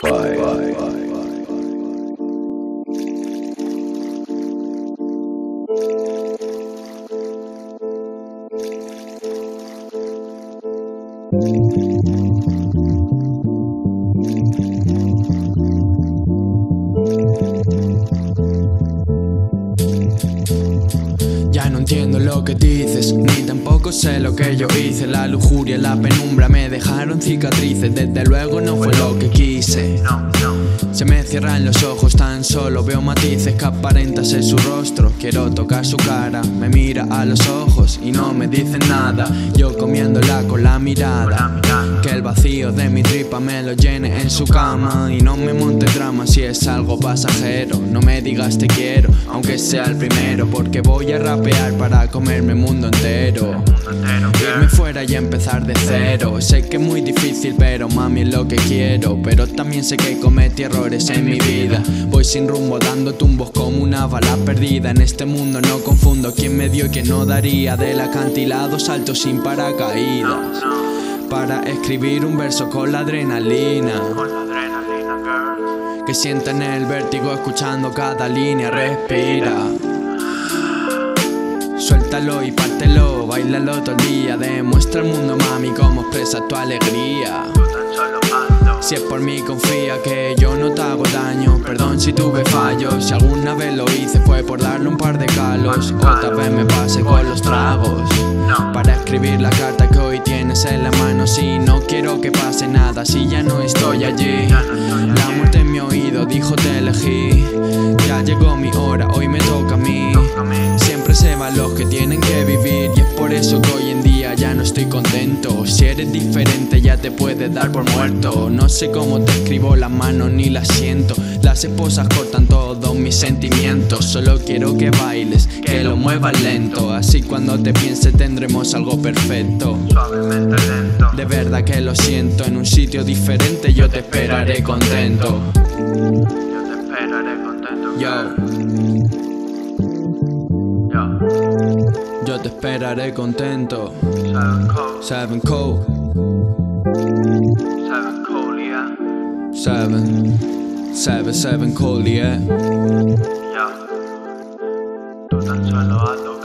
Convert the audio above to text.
Ya no entiendo lo que dices, ni tampoco sé lo que yo hice. La lujuria y la penumbra me dejaron cicatrices. Desde luego no fue lo que quise. Se me cierran los ojos, tan solo veo matices que aparenta ser su rostro. Quiero tocar su cara, me mira a los ojos y no me dice nada. Yo comiéndola con la mirada, que el vacío de mi tripa me lo llene en su cama. Y no me monte drama si es algo pasajero. No me digas te quiero, aunque sea el primero, porque voy a rapear para comerme el mundo entero. Irme fuera y empezar de cero. Sé que es muy difícil, pero mami es lo que quiero. Pero también sé que cometí errores en mi vida. Voy sin rumbo dando tumbos como una bala perdida. En este mundo no confundo quién me dio y quién no daría. Del acantilado salto sin paracaídas para escribir un verso con la adrenalina, que sienten el vértigo escuchando cada línea. Respira, suéltalo y pártelo, báilalo todo el día. Demuestra al mundo, mami, cómo expresas tu alegría. Si es por mí confía que yo no te hago daño. Perdón si tuve fallos, si alguna vez lo hice fue por darle un par de calos. Otra vez me pasé con los tragos para escribir la carta que hoy tienes en la mano. Si no quiero que pase nada, si ya no estoy allí. La muerte en mi oído dijo te elegí. Ya llegó mi hora, hoy me toca a mí. Siempre se van los que tienen que vivir, y es por eso que hoy en día ya no estoy contento. Si eres diferente ya te puedes dar por muerto. No sé cómo te escribo las manos ni las siento. Las esposas cortan todos mis sentimientos. Solo quiero que bailes, que lo muevas lento. Así cuando te piense tendremos algo perfecto. Suavemente lento. De verdad que lo siento, en un sitio diferente yo te esperaré contento. Yo te esperaré contento. Yo te esperaré contento. 7 7 Code. Code. 7 Code, yeah. 7 Code, yeah. Tú tan solo hazlo.